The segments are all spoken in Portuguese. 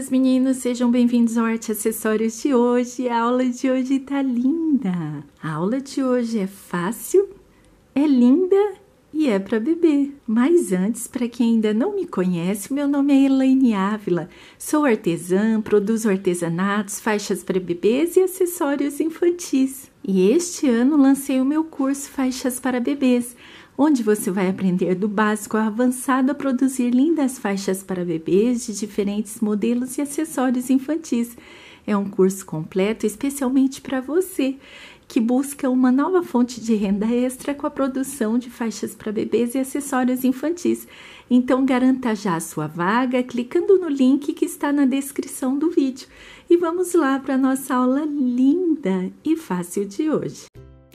meninas, meninos, sejam bem-vindos ao Arte Acessórios de hoje. A aula de hoje tá linda. A aula de hoje é fácil, é linda e é para bebê. Mas antes, para quem ainda não me conhece, meu nome é Elaine Ávila. Sou artesã, produzo artesanatos, faixas para bebês e acessórios infantis. E este ano lancei o meu curso Faixas para Bebês, onde você vai aprender do básico ao avançado a produzir lindas faixas para bebês de diferentes modelos e acessórios infantis. É um curso completo especialmente para você que busca uma nova fonte de renda extra com a produção de faixas para bebês e acessórios infantis. Então garanta já a sua vaga clicando no link que está na descrição do vídeo. E vamos lá para a nossa aula linda e fácil de hoje.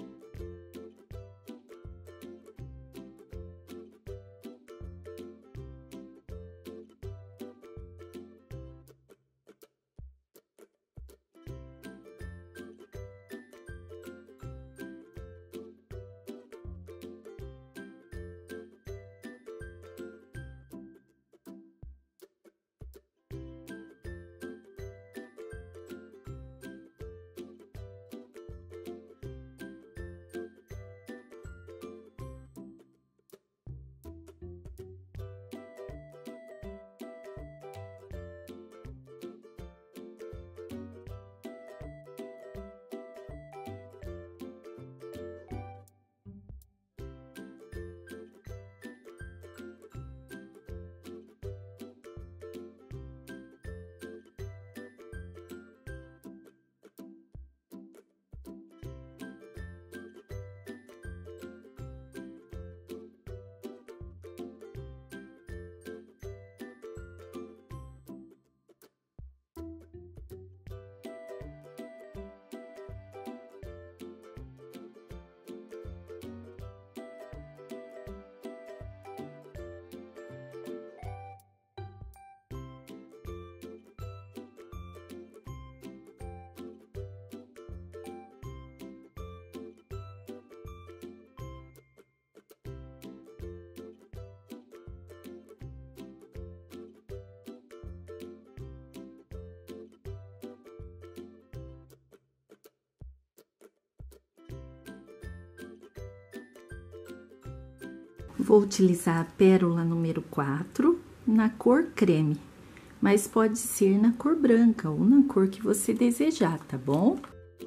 Vou utilizar a pérola número 4 na cor creme, mas pode ser na cor branca ou na cor que você desejar, tá bom?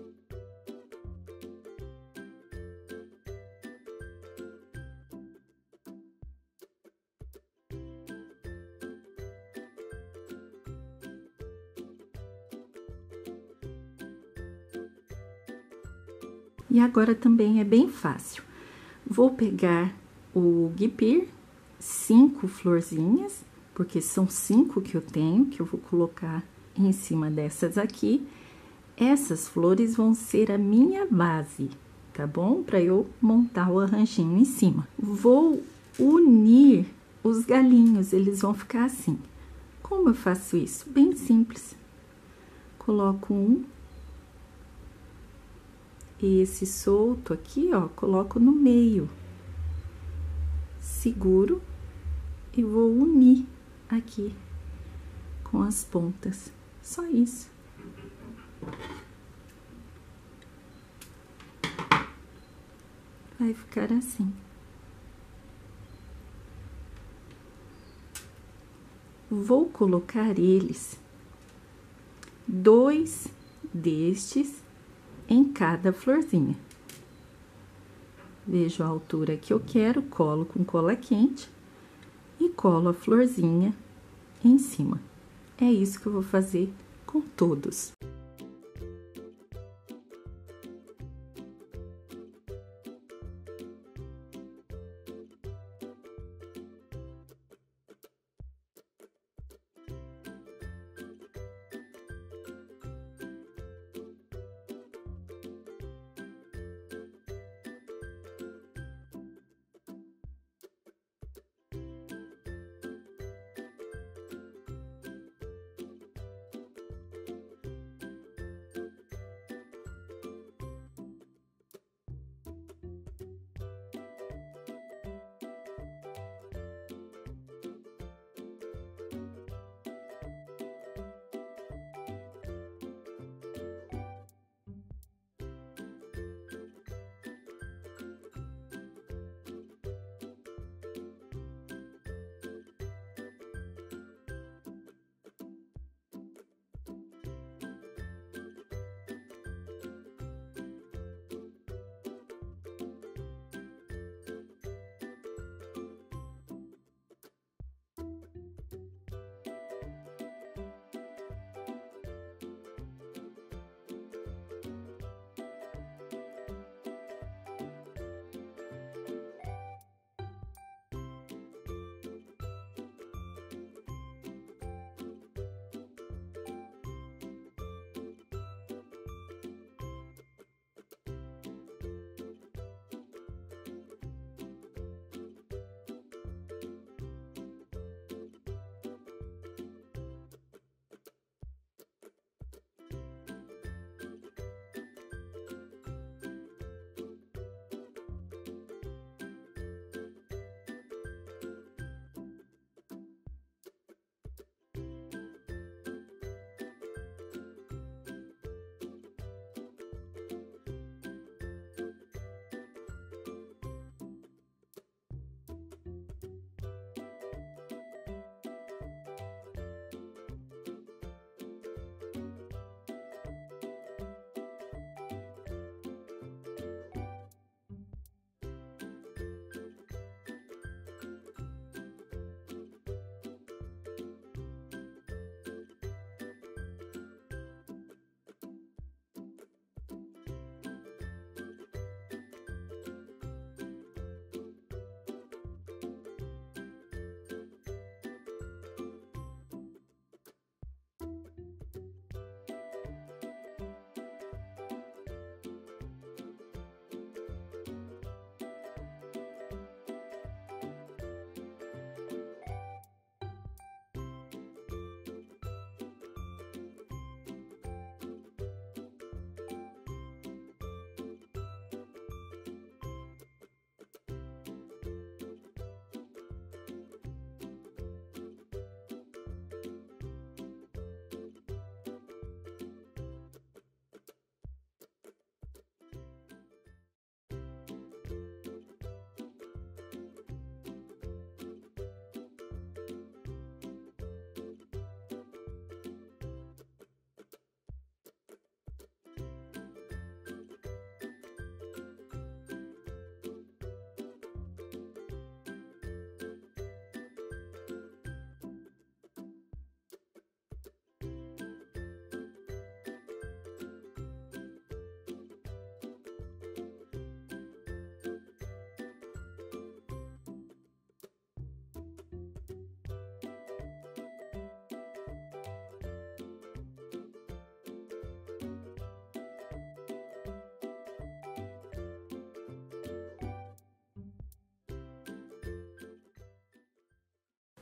E agora também é bem fácil. Vou pegar o guipir, 5 florzinhas, porque são 5 que eu tenho, que eu vou colocar em cima dessas aqui. Essas flores vão ser a minha base, tá bom? Para eu montar o arranjinho em cima. Vou unir os galinhos, eles vão ficar assim. Como eu faço isso? Bem simples. Coloco um. Esse solto aqui, ó, coloco no meio. Seguro e vou unir aqui com as pontas. Só isso. Vai ficar assim. Vou colocar eles, 2 destes em cada florzinha. Vejo a altura que eu quero, colo com cola quente e colo a florzinha em cima. É isso que eu vou fazer com todos.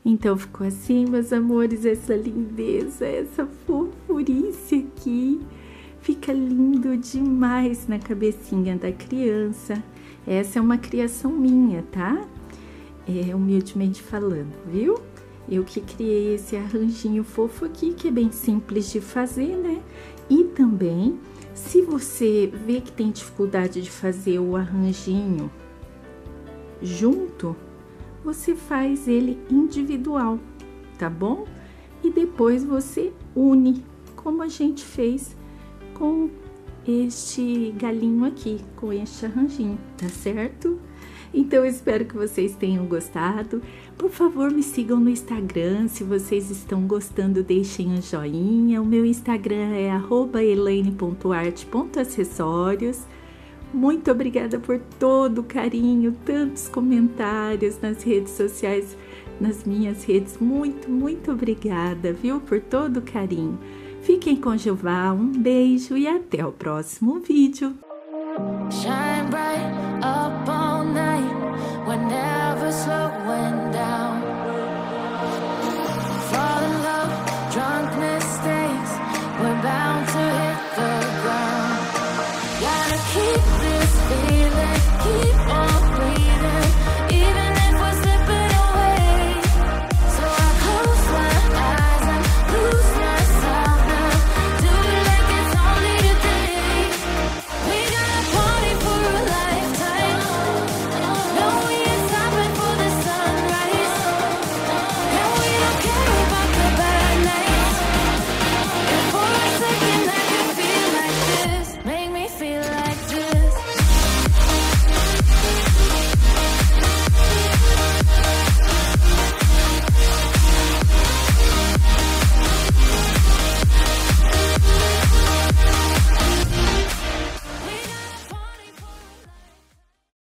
Então ficou assim, meus amores, essa lindeza, essa fofurice aqui. Fica lindo demais na cabecinha da criança. Essa é uma criação minha, tá? Humildemente falando, viu? Eu que criei esse arranjinho fofo aqui, que é bem simples de fazer, né? E também, se você vê que tem dificuldade de fazer o arranjinho junto, você faz ele individual, tá bom? E depois você une, como a gente fez com este galinho aqui, com este arranjinho, tá certo? Então, eu espero que vocês tenham gostado. Por favor, me sigam no Instagram. Se vocês estão gostando, deixem um joinha. O meu Instagram é @elaine.arte.acessórios. Muito obrigada por todo o carinho, tantos comentários nas redes sociais, nas minhas redes. Muito obrigada, viu, por todo o carinho. Fiquem com Jeová, um beijo e até o próximo vídeo. Shine bright.